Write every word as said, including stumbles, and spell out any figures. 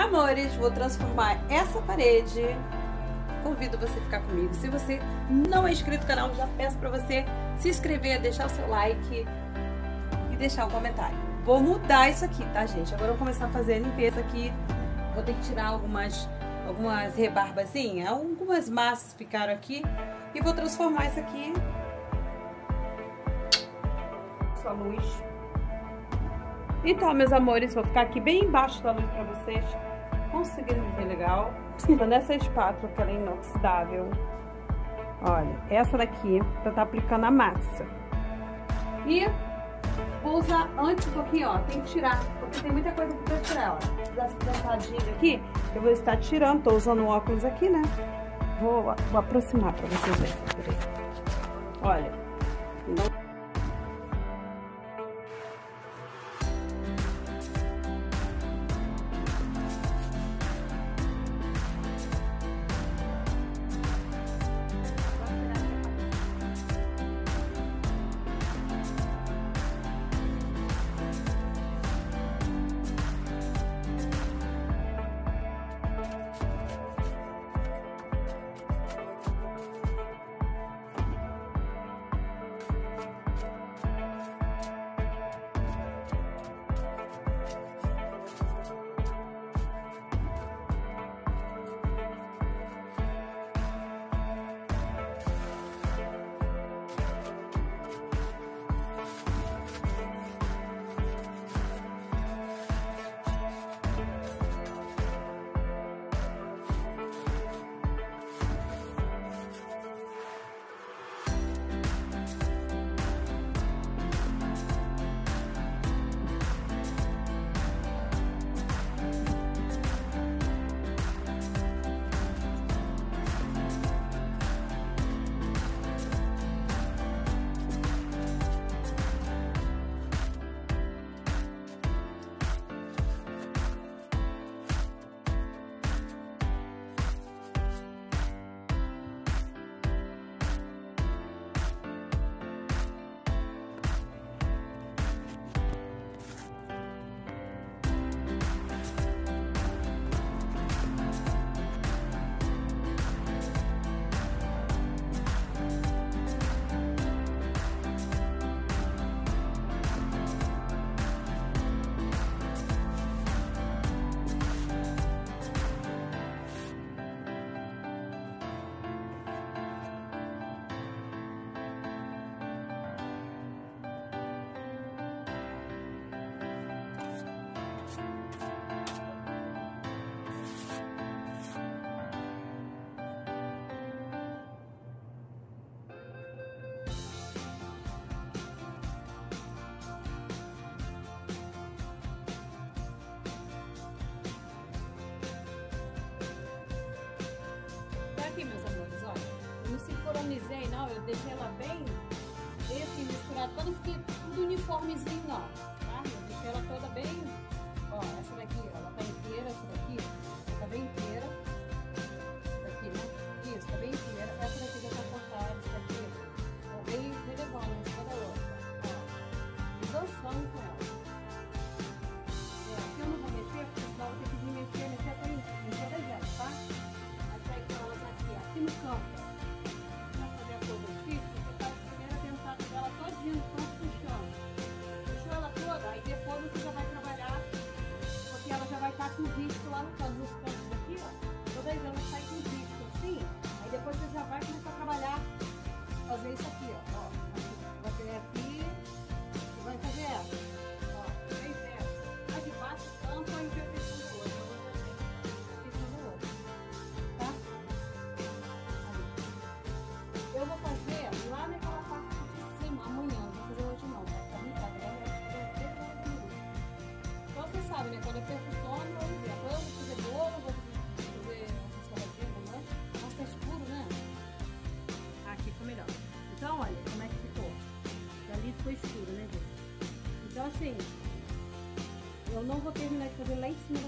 Amores, vou transformar essa parede. Convido você a ficar comigo. Se você não é inscrito no canal, já peço pra você se inscrever, deixar o seu like e deixar um comentário. Vou mudar isso aqui, tá, gente? Agora eu vou começar a fazer a limpeza aqui. Vou ter que tirar algumas, algumas rebarbazinhas. Algumas massas ficaram aqui. E vou transformar isso aqui. Sua luz. Então, meus amores, vou ficar aqui bem embaixo da luz pra vocês conseguirem ver legal. Usando essa espátula que ela é inoxidável. Olha, essa daqui pra estar aplicando a massa. E vou usar antes um pouquinho, ó. Tem que tirar, porque tem muita coisa pra tirar, ó. Das plantadinhas aqui, eu vou estar tirando. Tô usando o óculos aqui, né? Vou, vou aproximar pra vocês verem. Peraí. Olha. Não... Aqui, meus amores, olha, eu não sincronizei, não, eu deixei ela bem, bem assim, misturada, para não ficar tudo uniformezinho, não, tá? Eu deixei ela toda bem, ó, essa daqui, ó, ela tá inteira, essa daqui, ó, tá bem inteira, essa daqui, né? Isso, tá bem inteira, essa daqui já tá cortada, essa daqui, ó, bem relevando, uma cada outra, ó, e dançando com ela. É, aqui eu não vou mexer, porque senão eu vou ter que vir mexer, mexer até mexer até dentro, tá? Aqui no canto, para fazer a coisa aqui, você faz a primeira dentada dela todinha no canto, puxando. Puxou ela toda, aí depois você já vai trabalhar, porque ela já vai estar com risco lá no canto, nos cantos aqui, ó. Todas elas saem com risco assim, aí depois você já vai começar a trabalhar, fazer isso aqui, ó. Ó, aqui, vai ter aqui e vai fazer essa. Ó, fez essa. A de baixo tampa e vai fechando o outro. Eu vou fazer lá naquela parte de cima, amanhã, não vou fazer hoje não, vai ficar muito tarde, então vocês sabem, né, quando eu perco o sono, eu vou fazer, eu vou fazer bolo, vou fazer uma saladinha com lanche, nossa, tá escuro, né? Aqui ficou melhor. Então, olha, como é que ficou? Dali ficou escuro, né, gente? Então, assim, eu não vou terminar de fazer lá em cima